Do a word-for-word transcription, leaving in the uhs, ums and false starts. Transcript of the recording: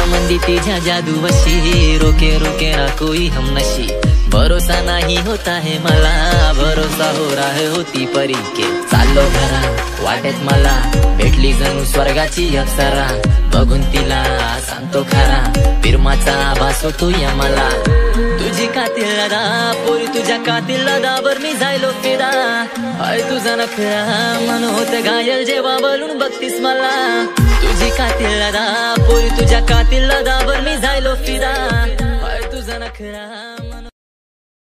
मंदी तुझ्या जादू वशी, रोके रोके ना कोई हम नशी। भरोसा नाही होता है मला, भरोसा हो रहा होती परी के। चाललो घरा वाटेत मला भेटली जणू स्वर्गाची अप्सरा, बघून तिला सांगतो खरा फिरमाचा आभास होतो या मला। तुझी कातिल लदा पोरी तुझ्या कातिल लदावर मी जायलो फिदा, हाय तुझा नखरा मन होत घायल जेव्हा बोलून बघतीस मला। तुझी कातिल लदा पोरी तुझ्या कातिल लदावर मी जायलो फिदा, हाय तुझा नखरा